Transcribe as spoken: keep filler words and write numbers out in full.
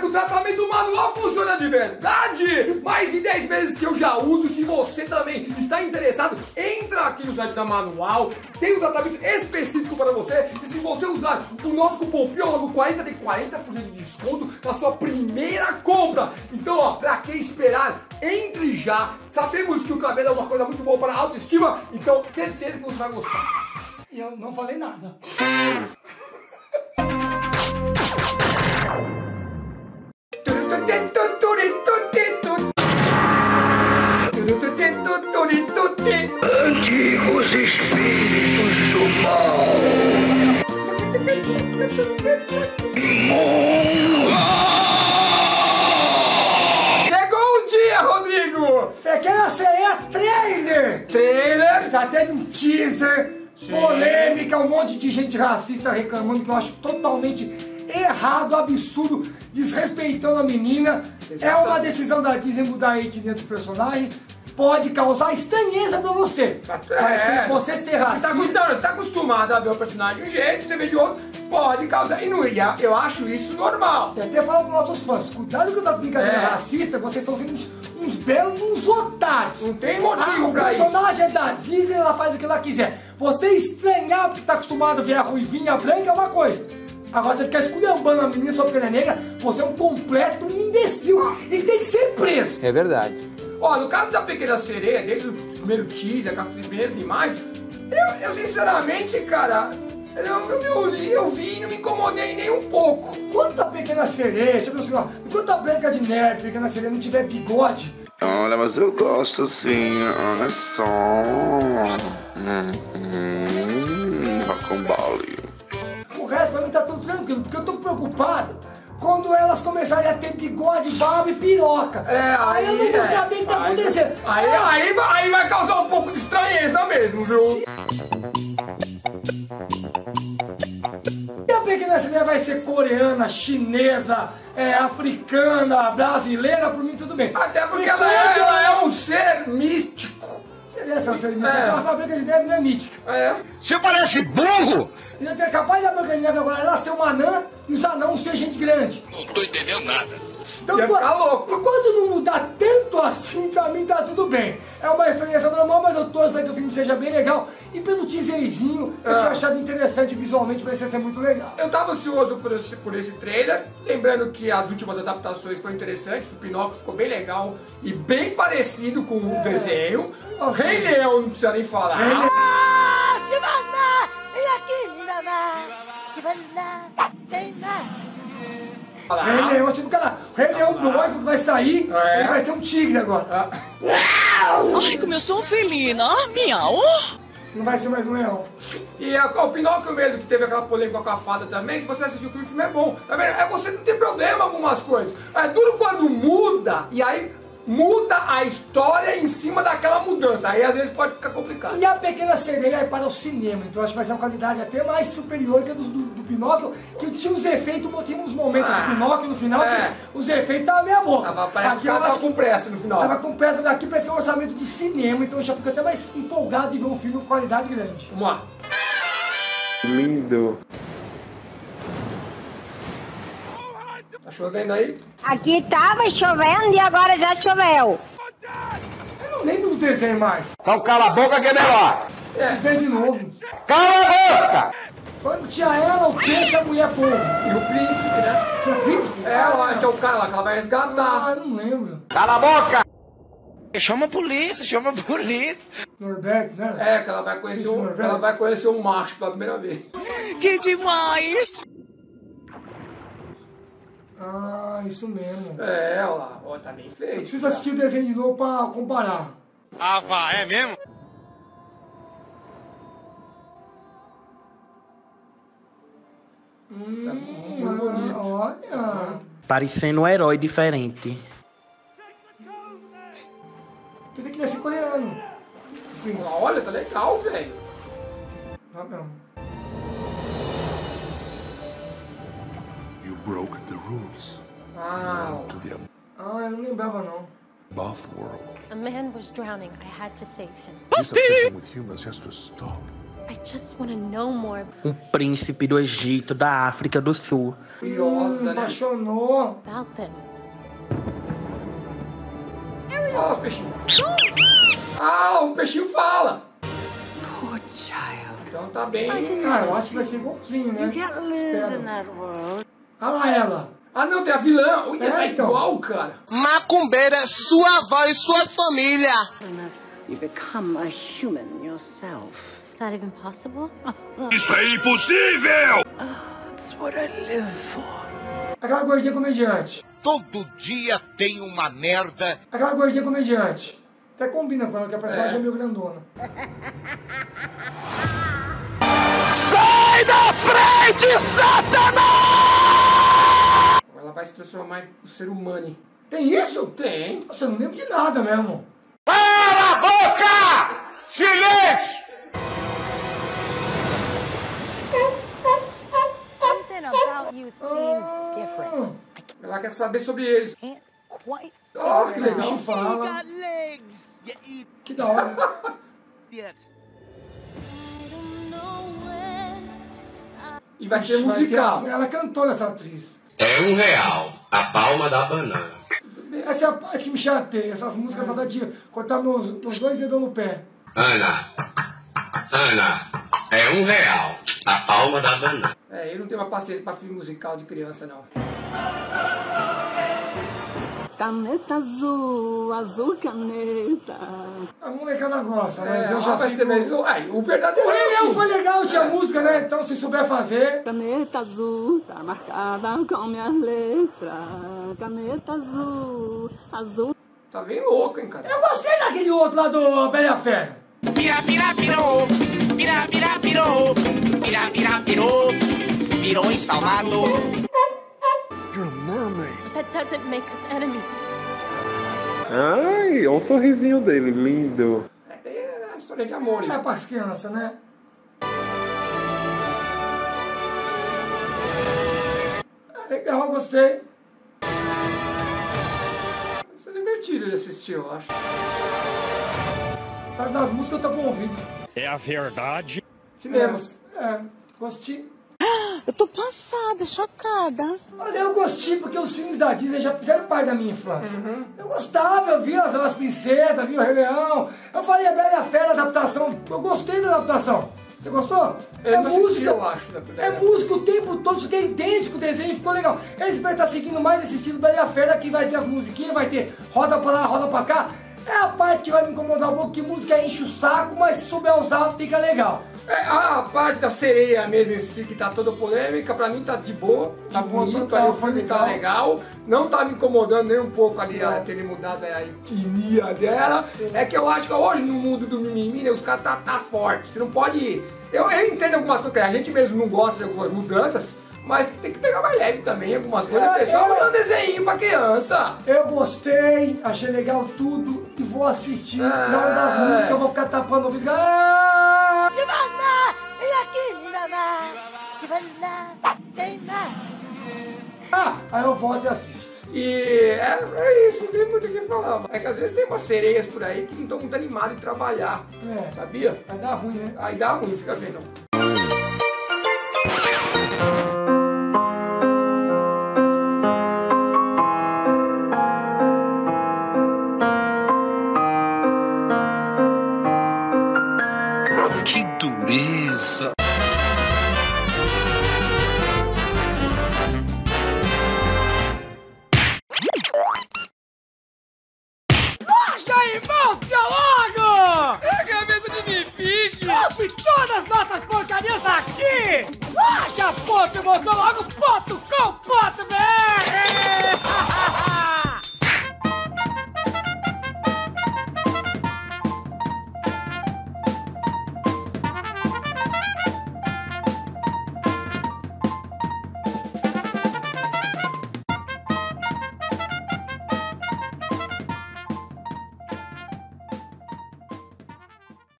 que o tratamento manual funciona de verdade. Mais de dez meses que eu já uso. Se você também está interessado, entra aqui no site da Manual. Tem um tratamento específico para você. E se você usar o nosso cupom Piologo quarenta, tem quarenta por cento de desconto na sua primeira compra. Então, ó, pra que esperar? Entre já. Sabemos que o cabelo é uma coisa muito boa para a autoestima. Então, certeza que você vai gostar. E eu não falei nada. Antigos espíritos do mal. Chegou o dia, Rodrigo! Pequena Sereia trailer! Trailer! Já teve um teaser, Sim. polêmica, um monte de gente racista reclamando, que eu acho totalmente errado, absurdo, desrespeitando a menina. Exato. É uma decisão da Disney mudar a etnia dos personagens. Pode causar estranheza pra você. É. Mas se você ser Você tá, racista... acostumado, você tá acostumado a ver o personagem de um jeito, você vê de outro, pode causar. E não ia, eu acho isso normal. E até falo para nossos fãs, cuidado com essas brincadeiras É. racistas, vocês estão sendo uns, uns belos, uns otários. Não tem motivo Ah, o pra isso. personagem é da Disney, ela faz o que ela quiser. Você estranhar porque tá acostumado a ver a ruivinha branca é uma coisa. Agora você ficar esculhambando a menina só porque ela é negra, você é um completo imbecil e tem que ser preso. É verdade. Ó, no caso da Pequena Sereia, desde o primeiro teaser, com as primeiras imagens, eu, eu sinceramente, cara, eu, eu, me olhei, eu vi e não me incomodei nem um pouco. Enquanto a Pequena Sereia, deixa eu ver assim, ó, enquanto a Branca de Neve, Pequena Sereia não tiver bigode, Olha, mas eu gosto assim, olha só. Hum, hum, rocambole. o resto pra mim tá tudo tranquilo, porque eu tô preocupado quando elas começarem a ter bigode, barba e piroca. É, aí, eu não vou é, saber o que tá aí- acontecendo. Aí, aí, vai- aí vai causar um pouco de estranheza mesmo, viu? E a Pequena Sereia vai ser coreana, chinesa, é, africana, brasileira, por mim tudo bem. Até porque E ela é, quando- ela é um ser místico. Essa ser mítica, É. a Branca de Neve não é mítica. É. Você parece burro! E é capaz da Branca de Neve agora ela ser uma anã e os anãos ser gente grande. Não tô entendendo nada. Então, Ia qua- ficar louco. Enquanto não mudar tanto assim, pra mim tá tudo bem. É uma experiência normal, mas eu torço pra que o filme seja bem legal. E pelo teaserzinho, eu Ah. tinha achado interessante visualmente, parecia ser muito legal. Eu tava ansioso por esse, por esse trailer, lembrando que as últimas adaptações foram interessantes, o Pinóquio ficou bem legal e bem parecido com o desenho. O Nossa. Rei Leão não precisa nem falar. Rei Leão. Ah, Silvana! Vem aqui, minha mamãe! Silvana, vem lá! Falar. Rei Leão, tipo, cara, Rei Leão dois que vai sair, É. ele vai ser um tigre agora. Ah, Ai, como eu sou felina. Miau. Não vai ser mais um leão. E a- o Pinóquio mesmo, que teve aquela polêmica com a fada também, se você assistir o filme, o filme é bom. Tá vendo? É você não ter problema com algumas coisas. É duro quando muda, e aí muda a história em cima daquela mudança. Aí às vezes pode ficar complicado. E a Pequena Sereia é para o cinema, então acho que vai ser uma qualidade até mais superior que a do, do, do Pinóquio, que tinha os efeitos, tinha uns momentos Ah, do Pinóquio no final, é. que os efeitos estavam meia boca. Tava, parece que eu ela tava acho com pressa no final. Tava com pressa daqui, parece que é um orçamento de cinema, então eu já fico até mais empolgado de ver um filme com qualidade grande. Vamos lá. Lindo. Tá chovendo aí? Aqui tava chovendo e agora já choveu. Eu não lembro do desenho mais. Então cala a boca que é melhor. Vocês veem de novo. Cala a boca! Quando tinha ela, o peixe e a mulher povo. E o príncipe, né? Tinha príncipe? É, lá, que é o cara lá que ela vai resgatar. Ah, eu não lembro. Cala a boca! Chama a polícia, chama a polícia. Norberto, né? É, que ela vai conhecer Isso, um, não é ela verdade? vai conhecer um macho pela primeira vez. Que demais. Ah, isso mesmo. Eu É, olha lá, ó, tá bem feito. preciso assistir o desenho de novo pra comparar. Ah, vá, é mesmo? Muito Ah, bonito. olha. Parecendo um herói diferente. Pensei que ia ser coreano. O príncipe. Olha, tá legal, velho. Ah, não. You broke the rules. Ah, To the Ah, eu não lembrava não. above world. A man was drowning. I had to save him. This obsession with humans has to stop. I I just want to know more Um príncipe do Egito, da África do Sul. Curiosa, Hum, né? apaixonou. about them. Olha os peixinhos. Ah, um peixinho fala. Poor child. Então tá bem. Ah, eu acho que vai ser igualzinho, né? You can't live Espero. in that world. Olha lá ela. Ah, não, tem a vilã. Ui, É, tá então. igual, cara. Macumbeira é sua avó e sua família. Unless you become a human yourself. Is that even possible? Isso é impossível! It's what I live for. Aquela gordinha comediante. Todo dia tem uma merda. Aquela gordinha comediante. Até combina com ela, que a personagem é, é meio grandona. Sai da frente, Satanás! Ela vai se transformar em ser humano. Tem isso? Tem. Nossa, eu não lembro de nada mesmo. Cala a boca! Silêncio! Something about you seems different. Ela quer saber sobre eles. Can't quite Oh, que O legal. bicho fala. legs. You eat Que da hora. it. E vai ser Ixi, vai musical. ter- Ela cantou essa atriz. É um real, a palma da banana. Essa é a parte que me chateia. Essas músicas pra dar de cortar meus, meus dois dedos no pé. Ana, Ana, é um real, a palma da banana. É, eu não tenho uma paciência pra filme musical de criança, não. Caneta azul, azul caneta. A molecada gosta, mas É, eu já vai fico... ser melhor. É, o verdadeiro O Rei Leão assim. foi legal, tinha É. música, né? Então se souber fazer... Caneta azul, tá marcada com minhas letras. Caneta azul, azul. Tá bem louco, hein, cara? Eu gostei daquele outro lá do Bela e a Fera. Pira, pira, pirou. Pira, pira, pirou. Pira, pira, pirou. Pirou em Salvador. That doesn't make us enemies. Ai, olha o sorrisinho dele, lindo. É, tem a história de amor, hein? É pras crianças, né? É legal, eu gostei. Isso é divertido de assistir, eu acho. Para das músicas eu tô com ouvido. É a verdade. Cinemas. É, gostei. Eu tô passada, chocada. Olha, eu gostei porque os filmes da Disney já fizeram parte da minha infância. Eu gostava, eu via as, as princesas, via o Rei Leão. Eu falei a Bela e a Fera, a adaptação. Eu gostei da adaptação. Você gostou? Eu é não assisti, música, eu acho, da Bela e é a música o tempo todo, isso que é idêntico o desenho, ficou legal. Eles devem estar seguindo mais esse estilo Bela e a Fera, que vai ter as musiquinhas, vai ter roda pra lá, roda pra cá. É a parte que vai me incomodar um pouco, que música enche o saco, mas se souber usar, fica legal. É, a, a parte da sereia mesmo em si, que tá toda polêmica, pra mim tá de boa, tá De boa, bonito, total, ali o foi filme tá legal, não tá me incomodando nem um pouco ali a terem mudado a etnia dela. É que eu acho que hoje no mundo do mimimi, né, os caras tá, tá forte, você não pode... Eu, eu entendo algumas coisas, a gente mesmo não gosta de algumas mudanças, mas tem que pegar mais leve também, algumas coisas. É, O pessoal eu- mandou um desenho pra criança. Eu gostei, achei legal tudo e vou assistir. Ah. Na hora das músicas eu vou ficar tapando o ouvido. Ah! Savannah, vem aqui, Ninavá. Savannah, vem lá. Ah, aí eu volto e assisto. E é, é isso, não tem muito o que falar. É que às vezes tem umas sereias por aí que não estão muito animadas em trabalhar, É, sabia? vai dar ruim, né? Aí dá ruim, fica vendo. Que dureza. Baixa aí, irmãos, logo! É a cabeça de mim, fique! Compre todas as nossas porcarias aqui! Baixa, ponto, motor logo, ponto com, ponto